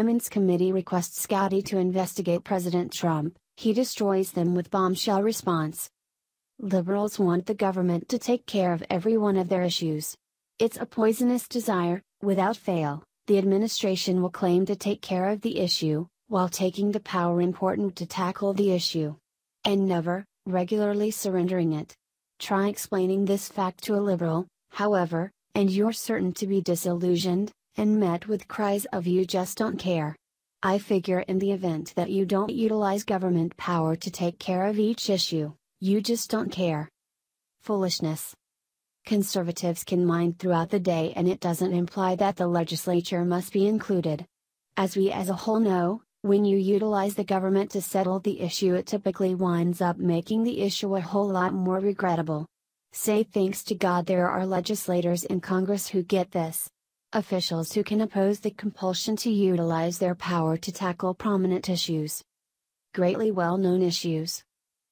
Women's Committee requests Gowdy to investigate President Trump, he destroys them with bombshell response. Liberals want the government to take care of every one of their issues. It's a poisonous desire. Without fail, the administration will claim to take care of the issue, while taking the power important to tackle the issue. And never, regularly surrendering it. Try explaining this fact to a liberal, however, and you're certain to be disillusioned, and met with cries of "you just don't care." I figure in the event that you don't utilize government power to take care of each issue, you just don't care. Foolishness. Conservatives can mine throughout the day, and it doesn't imply that the legislature must be included. As we as a whole know, when you utilize the government to settle the issue, it typically winds up making the issue a whole lot more regrettable. Say thanks to God there are legislators in Congress who get this. Officials who can oppose the compulsion to utilize their power to tackle prominent issues. Greatly well-known issues.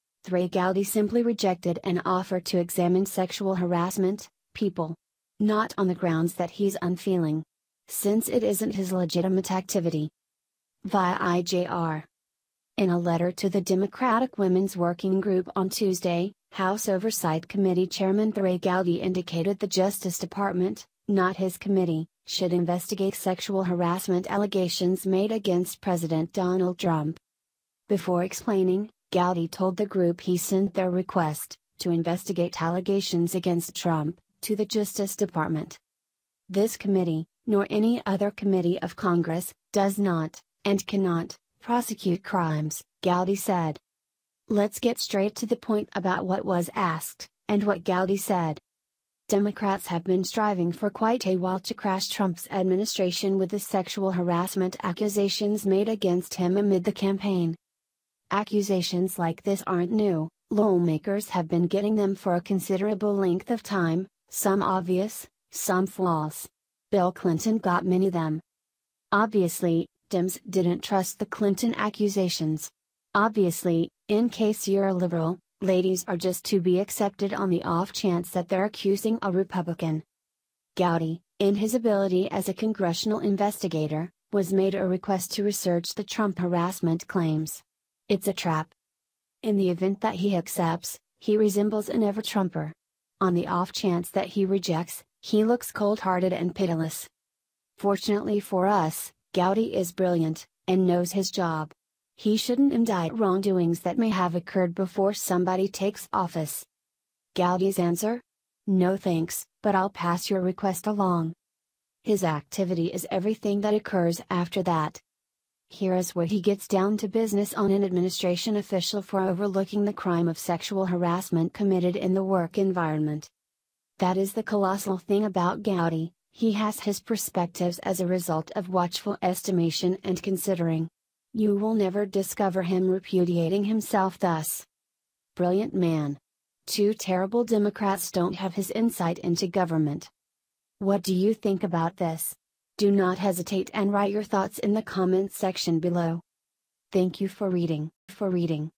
3. Gowdy simply rejected an offer to examine sexual harassment, people. Not on the grounds that he's unfeeling. Since it isn't his legitimate activity. Via IJR. In a letter to the Democratic Women's Working Group on Tuesday, House Oversight Committee Chairman Gowdy indicated the Justice Department, not his committee, should investigate sexual harassment allegations made against President Donald Trump. Before explaining, Gowdy told the group he sent their request, to investigate allegations against Trump, to the Justice Department. This committee, nor any other committee of Congress, does not, and cannot, prosecute crimes, Gowdy said. Let's get straight to the point about what was asked, and what Gowdy said. Democrats have been striving for quite a while to crash Trump's administration with the sexual harassment accusations made against him amid the campaign. Accusations like this aren't new, lawmakers have been getting them for a considerable length of time, some obvious, some false. Bill Clinton got many of them. Obviously, Dems didn't trust the Clinton accusations. Obviously, in case you're a liberal, ladies are just to be accepted on the off chance that they're accusing a Republican. Gowdy, in his ability as a congressional investigator, was made a request to research the Trump harassment claims. It's a trap. In the event that he accepts, he resembles an ever-Trumper. On the off chance that he rejects, he looks cold-hearted and pitiless. Fortunately for us, Gowdy is brilliant, and knows his job. He shouldn't indict wrongdoings that may have occurred before somebody takes office. Gowdy's answer? No thanks, but I'll pass your request along. His activity is everything that occurs after that. Here is where he gets down to business on an administration official for overlooking the crime of sexual harassment committed in the work environment. That is the colossal thing about Gowdy, he has his perspectives as a result of watchful estimation and considering. You will never discover him repudiating himself thus. Brilliant man. 2 terrible Democrats don't have his insight into government. What do you think about this? Do not hesitate and write your thoughts in the comments section below. Thank you for reading.